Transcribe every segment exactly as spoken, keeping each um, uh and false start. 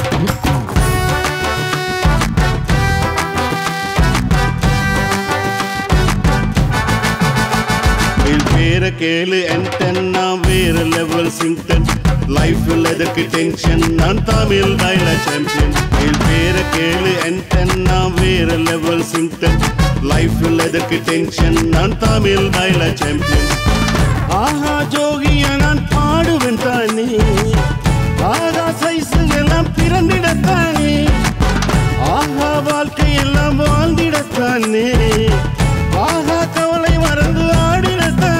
Pera kelu antenna vera level synced life will eduk tension nan Tamil baila champion il pera kelu antenna vera level synced life will eduk tension nan Tamil baila champion aha jogiya nan paaduven thane aga size ellam pirandidathane aha vaalkai ellam vaandidathane aha kavalai marandu aadidathane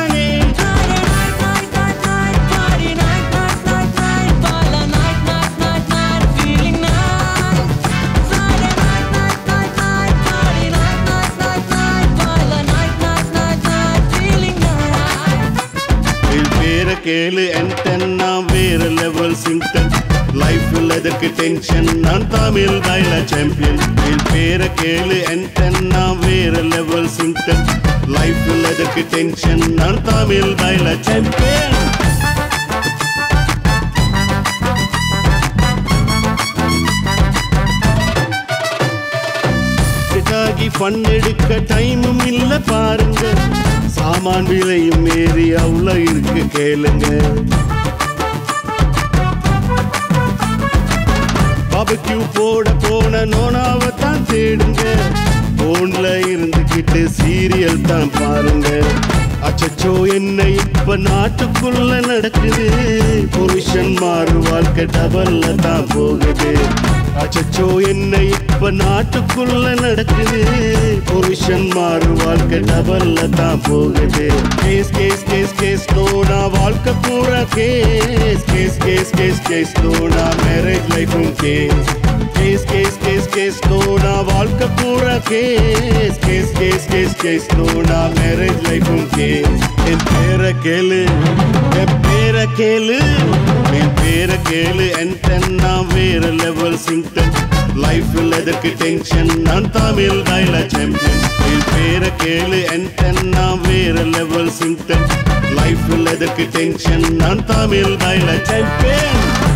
Kelu antenna vera level synced life will eduk tension nan Tamil baila champion il pera kelu antenna vera level synced life will eduk tension nan Tamil baila champion setagi fun edukka time um illa paarenga சாமான் விலையும் மேறி அவ்வளோ இருக்கு கேளுங்க barbecue போட போன நோனாவை தான் தேடுங்க போன்ல இருந்துகிட்டு சீரியல் தான் பாருங்க அச்சச்சோ என்ன இப்ப நாட்டுக்குள்ள நடக்குது புருஷன் மாறு வாழ்க்கை டபல்ல தான் போகுது அச்சச்சோ என்ன இப்ப நாட்டுக்குள்ள நடக்குது புருஷன் மாறு வாழ்க்கை டபல்ல தான் போகுது கேஸ் கேஸ் கேஸ் கேஸ் நோனா வாழ்க்கை பூரா case case case case case நோனா மேரேஜ் லைஃபும் case case case case case நோனா வாழ்க்கை பூரா case case case case case நோனா மேரேஜ் லைஃபும் கேஸ் என் பேரை கேளு என் பேரை கேளு என் பேரை கேளு antenna வேற level synced life will eduk tension நான் Tamil baila champion என் பேரை கேளு antenna வேற level synced life will eduk tension நான் Tamil baila champion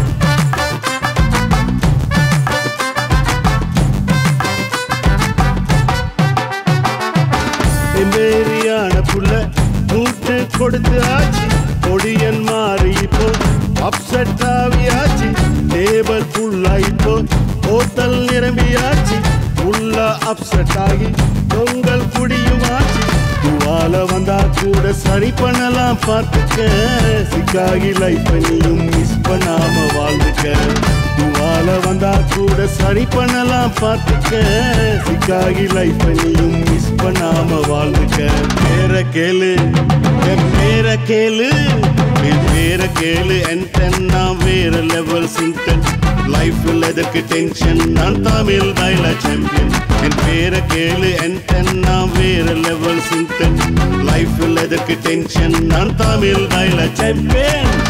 எம்பேரியான புள்ள மூட்டு கொடுத்து ஆச்சு கொடியன் மாறி இப்போ அப்செட் ஆவியாச்சு டேபிள் ஃபுல்லா இப்போ ஹோட்டல் நிரம்பியாச்சு ஃபுல்லா அப்செட் ஆகி பொங்கல் குடியுமாச்சு துவால வந்தா கூட சரி பண்ணலாம் பார்த்துக்க சிக்காகி லைஃப் நீயும் மிஸ் பண்ணாம வாழ்ந்துக்க துவால வந்தா கூட சரி பண்ணலாம் பார்த்துக்க சிக்காகி லைஃப் நீயும் மிஸ் பண்ணாம வாழ்ந்துக்க பேரை கேளு என் பேரை கேளு என் பேரை கேளு antenna வேற level synced life will eduk tension நான் Tamil baila champion என் பேரை கேளு antenna வேற level synced life will eduk tension நான் Tamil baila champion